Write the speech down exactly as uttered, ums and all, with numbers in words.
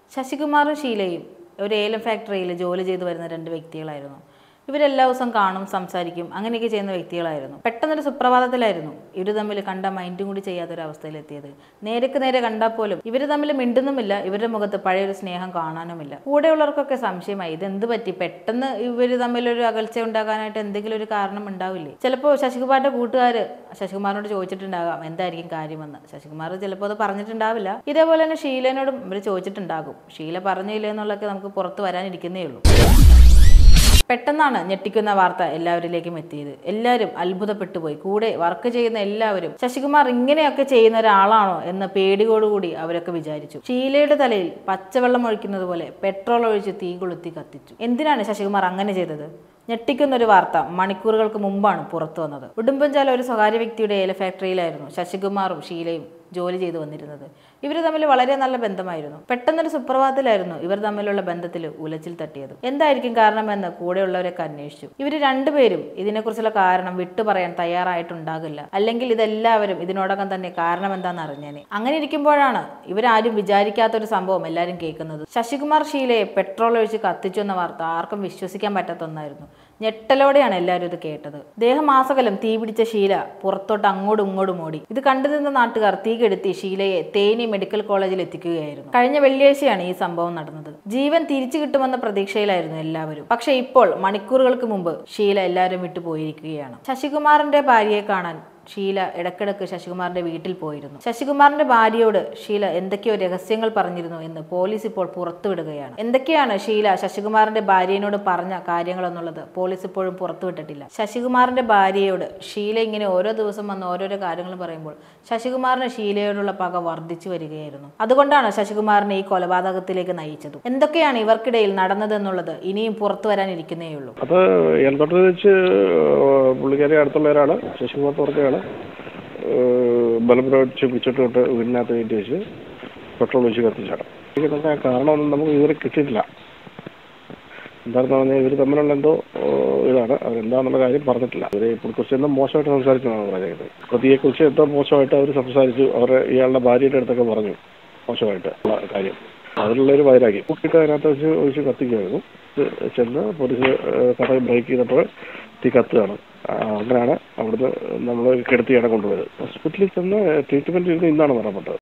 ശശികുമാറും ഷീലയും ഒരു ഏലം ഫാക്ടറിയിൽ ജോലി ചെയ്തു വരുന്ന രണ്ട് വ്യക്തികളായിരുന്നു. ഇവരെല്ലാ ദിവസവും കാണും, സംസാരിക്കും, അങ്ങനെയൊക്കെ ചെയ്യുന്ന വ്യക്തികളായിരുന്നു. പെട്ടെന്നൊരു സുപ്രഭാതത്തിലായിരുന്നു ഇവർ തമ്മിൽ കണ്ട മൈൻഡും കൂടി ചെയ്യാത്തൊരവസ്ഥയിലെത്തിയത്. നേരക്ക് നേരെ കണ്ടാൽ പോലും ഇവർ തമ്മിൽ മിണ്ടുന്നുമില്ല, ഇവരുടെ മുഖത്ത് പഴയൊരു സ്നേഹം കാണാനുമില്ല. കൂടെയുള്ളവർക്കൊക്കെ സംശയമായി, ഇതെന്ത് പറ്റി, പെട്ടെന്ന് ഇവർ തമ്മിലൊരു അകൽച്ച ഉണ്ടാകാനായിട്ട് എന്തെങ്കിലും ഒരു കാരണം ഉണ്ടാവില്ലേ? ചിലപ്പോൾ ശശികുമാറിന്റെ കൂട്ടുകാർ ശശികുമാറിനോട് ചോദിച്ചിട്ടുണ്ടാകാം എന്തായിരിക്കും കാര്യമെന്ന്. ശശികുമാർ ചിലപ്പോൾ അത് പറഞ്ഞിട്ടുണ്ടാവില്ല. ഇതേപോലെ തന്നെ ഷീലനോടും ഇവർ ചോദിച്ചിട്ടുണ്ടാകും. ഷീല പറഞ്ഞില്ല എന്നുള്ളതൊക്കെ നമുക്ക് പുറത്ത് വരാനിരിക്കുന്നേ ഉള്ളൂ. പെട്ടെന്നാണ് ഞെട്ടിക്കുന്ന വാർത്ത എല്ലാവരിലേക്കും എത്തിയത്. എല്ലാവരും അത്ഭുതപ്പെട്ടുപോയി. കൂടെ വർക്ക് ചെയ്യുന്ന എല്ലാവരും ശശികുമാർ ഇങ്ങനെയൊക്കെ ചെയ്യുന്ന ഒരാളാണോ എന്ന പേടിയോടുകൂടി അവരൊക്കെ വിചാരിച്ചു. ഷീലയുടെ തലയിൽ പച്ചവെള്ളം ഒഴിക്കുന്നത് പോലെ പെട്രോൾ ഒഴിച്ച് തീ കൊളുത്തി കത്തിച്ചു. എന്തിനാണ് ശശികുമാർ അങ്ങനെ ചെയ്തത്? ഞെട്ടിക്കുന്ന ഒരു വാർത്ത മണിക്കൂറുകൾക്ക് മുമ്പാണ് പുറത്തു വന്നത്. ഉടുമ്പൻചാല ഒരു സ്വകാര്യ വ്യക്തിയുടെ ഏല ഫാക്ടറിയിലായിരുന്നു ശശികുമാറും ഷീലയും ജോലി ചെയ്തു വന്നിരുന്നത്. ഇവർ തമ്മിൽ വളരെ നല്ല ബന്ധമായിരുന്നു. പെട്ടെന്നൊരു സുപ്രഭാതത്തിലായിരുന്നു ഇവർ തമ്മിലുള്ള ബന്ധത്തിൽ ഉലച്ചിൽ തട്ടിയത്. എന്തായിരിക്കും കാരണമെന്ന് കൂടെയുള്ളവരൊക്കെ അന്വേഷിച്ചു. ഇവർ രണ്ടുപേരും ഇതിനെക്കുറിച്ചുള്ള കാരണം വിട്ടു പറയാൻ തയ്യാറായിട്ടുണ്ടാകില്ല. അല്ലെങ്കിൽ ഇതെല്ലാവരും ഇതിനോടകം തന്നെ കാരണം എന്താണെന്ന് അറിഞ്ഞേനെ. അങ്ങനെ ഇരിക്കുമ്പോഴാണ് ഇവരാരും വിചാരിക്കാത്തൊരു സംഭവം എല്ലാവരും കേൾക്കുന്നത്. ശശികുമാർ ഷീലയെ പെട്രോൾ ഒഴിച്ച് കത്തിച്ചു എന്ന വാർത്ത ആർക്കും വിശ്വസിക്കാൻ പറ്റാത്ത ഒന്നായിരുന്നു. ഞെട്ടലോടെയാണ് എല്ലാവരും ഇത് കേട്ടത്. ദേഹമാസകലം തീ പിടിച്ച ഷീല പുറത്തോട്ട് അങ്ങോട്ടും ഇങ്ങോട്ടും ഓടി. ഇത് കണ്ടു നിന്ന നാട്ടുകാർ തീ കെടുത്തി ഷീലയെ തേനി മെഡിക്കൽ കോളേജിൽ എത്തിക്കുകയായിരുന്നു. കഴിഞ്ഞ വെള്ളിയാഴ്ചയാണ് ഈ സംഭവം നടന്നത്. ജീവൻ തിരിച്ചു കിട്ടുമെന്ന പ്രതീക്ഷയിലായിരുന്നു എല്ലാവരും. പക്ഷെ ഇപ്പോൾ മണിക്കൂറുകൾക്ക് മുമ്പ് ഷീല എല്ലാവരും വിട്ടു പോയിരിക്കുകയാണ്. ശശികുമാറിന്റെ ഭാര്യയെ കാണാൻ ഷീല ഇടക്കിടക്ക് ശശികുമാറിന്റെ വീട്ടിൽ പോയിരുന്നു. ശശികുമാറിന്റെ ഭാര്യയോട് ഷീല എന്തൊക്കെയോ രഹസ്യങ്ങൾ പറഞ്ഞിരുന്നു എന്ന് പോലീസ് ഇപ്പോൾ പുറത്തുവിടുകയാണ്. എന്തൊക്കെയാണ് ഷീല ശശികുമാറിന്റെ ഭാര്യയോട് പറഞ്ഞ കാര്യങ്ങൾ എന്നുള്ളത് പോലീസ് ഇപ്പോഴും പുറത്തുവിട്ടിട്ടില്ല. ശശികുമാറിന്റെ ഭാര്യയോട് ഷീല ഇങ്ങനെ ഓരോ ദിവസം വന്ന് ഓരോരോ കാര്യങ്ങൾ പറയുമ്പോൾ ശശികുമാറിന് ഷീലയോടുള്ള പക വർദ്ധിച്ചു വരികയായിരുന്നു. അതുകൊണ്ടാണ് ശശികുമാറിനെ ഈ കൊലപാതകത്തിലേക്ക് നയിച്ചത്. എന്തൊക്കെയാണ് ഇവർക്കിടയിൽ നടന്നതെന്നുള്ളത് ഇനിയും പുറത്തു വരാനിരിക്കുന്നേയുള്ളൂ. അത് ഏലത്തോട്ടത്തിൽ വെച്ച് പുള്ളിക്കാരി അടുത്തുള്ളവരാണ്. ശശികുമാർ തുറക്കുകയാണ് ബലം പ്രയോഗിച്ച് പിടിച്ചിട്ട് വീടിനകത്ത് കയറ്റി വെച്ച് പെട്രോൾ ഒഴിച്ച് കത്തിച്ചാണ്. ഇതൊക്കെ കാരണമൊന്നും നമുക്ക് ഇതുവരെ കിട്ടിയിട്ടില്ല. എന്താണെന്ന് പറഞ്ഞാൽ ഇവർ തമ്മിലുള്ള എന്തോ ഇതാണ്, അവരെന്താണെന്നുള്ള കാര്യം പറഞ്ഞിട്ടില്ല. അവർ ഇതിനെക്കുറിച്ച് എന്തോ മോശമായിട്ട് സംസാരിച്ചതാണ് പറഞ്ഞത്. പ്രതിയെക്കുറിച്ച് എന്തോ മോശമായിട്ട് അവർ സംസാരിച്ചു. അവർ ഇയാളുടെ ഭാര്യയുടെ അടുത്തൊക്കെ പറഞ്ഞു മോശമായിട്ട് ഉള്ള കാര്യം. അതിലുള്ളൊരു വൈരാഗ്യം കുട്ടിയിട്ട് അതിനകത്ത് വെച്ച് ഒഴിച്ച് കത്തിക്കുമായിരുന്നു. ചെന്ന് പോലീസ് കട ബ്രേക്ക് ചെയ്തപ്പോൾ തീ കത്തുകയാണ്. അങ്ങനെയാണ് അവിടുന്ന് നമ്മൾ കിടത്തിയാണ് കൊണ്ടുപോയത്. ഹോസ്പിറ്റലിൽ ചെന്ന് ട്രീറ്റ്മെൻറ്റ് ചെയ്ത് ഇന്നാണ് മരണപ്പെട്ടത്.